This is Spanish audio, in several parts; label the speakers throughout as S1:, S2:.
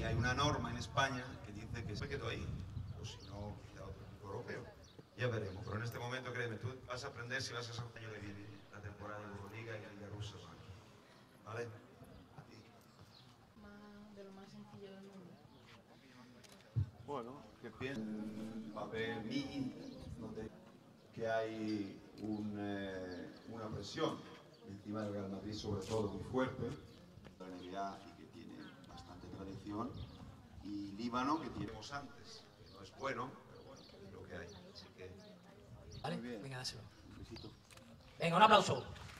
S1: hay una norma en España que dice que se quedó ahí, o si no, quizá otro equipo europeo. Ya veremos, pero en este momento, créeme, tú vas a aprender si vas a ser un año que viene la temporada de Euroliga y la Liga Rusa. ¿Vale? A ti.
S2: De lo más sencillo del mundo.
S1: Bueno, ¿qué piensas? El papel mi donde que hay una presión encima del Real Madrid, sobre todo muy fuerte, la NBA y que tiene bastante tradición, y Líbano que tenemos antes, que no es bueno, pero bueno, es lo que hay. Así que...
S3: ¿Vale? Venga, dáselo.
S1: Un besito.
S3: Venga, un aplauso.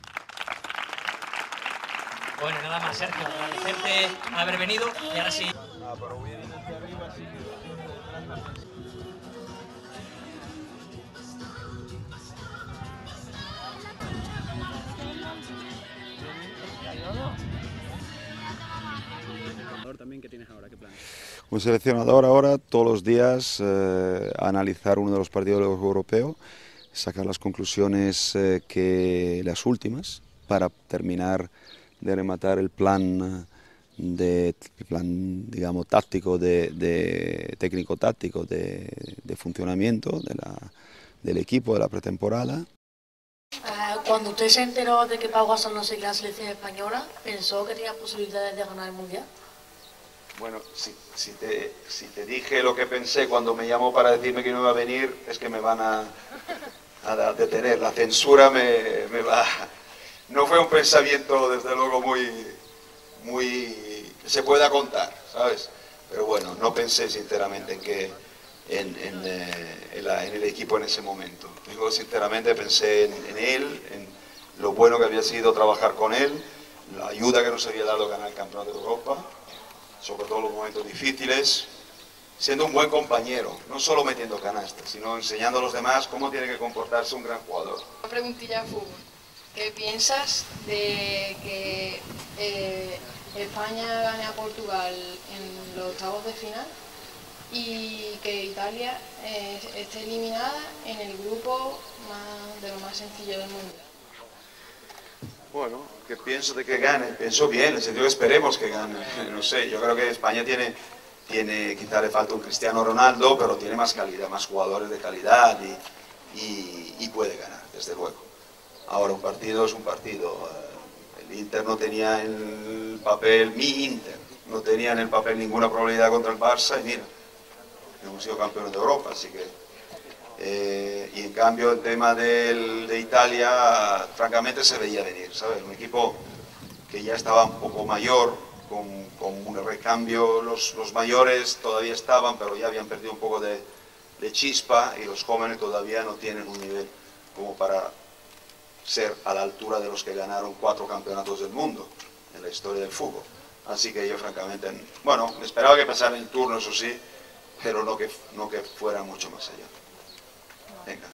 S3: Bueno, nada más, Sergio, agradecerte haber venido y ahora sí.
S1: Pero voy a ir hacia arriba, así que...
S4: También, ¿qué tienes ahora? ¿Qué planes?
S5: Un seleccionador ahora todos los días analizar uno de los partidos europeos, sacar las conclusiones las últimas para terminar de rematar el plan digamos táctico técnico táctico de funcionamiento del equipo de la pretemporada.
S2: Cuando usted se enteró de que Pau Gasol no seguía la selección española, ¿pensó que tenía posibilidades de ganar el Mundial?
S1: Bueno, si te dije lo que pensé cuando me llamó para decirme que no iba a venir, es que me van a detener. La censura me va... No fue un pensamiento, desde luego, muy que se pueda contar, ¿sabes? Pero bueno, no pensé sinceramente en el equipo en ese momento. Digo, sinceramente pensé en él, en lo bueno que había sido trabajar con él, la ayuda que nos había dado ganar el Campeonato de Europa, sobre todo en los momentos difíciles, siendo un buen compañero, no solo metiendo canastas, sino enseñando a los demás cómo tiene que comportarse un gran jugador.
S2: Una preguntilla de fútbol. ¿Qué piensas de que España gane a Portugal en los octavos de final y que Italia esté eliminada en el grupo de lo más sencillo del mundo?
S1: Bueno, ¿qué pienso de que gane? Pienso bien, en el sentido que esperemos que gane. No sé, yo creo que España tiene quizá le falta un Cristiano Ronaldo, pero tiene más calidad, más jugadores de calidad y puede ganar, desde luego. Ahora un partido es un partido. El Inter no tenía en el papel, mi Inter, no tenía en el papel ninguna probabilidad contra el Barça y mira, hemos sido campeones de Europa, así que... y en cambio el tema de Italia, francamente se veía venir, ¿sabes? Un equipo que ya estaba un poco mayor, con un recambio, los mayores todavía estaban, pero ya habían perdido un poco de chispa y los jóvenes todavía no tienen un nivel como para ser a la altura de los que ganaron 4 campeonatos del mundo en la historia del fútbol. Así que yo francamente, bueno, me esperaba que pasara el turno, eso sí, pero no que fuera mucho más allá. Venga.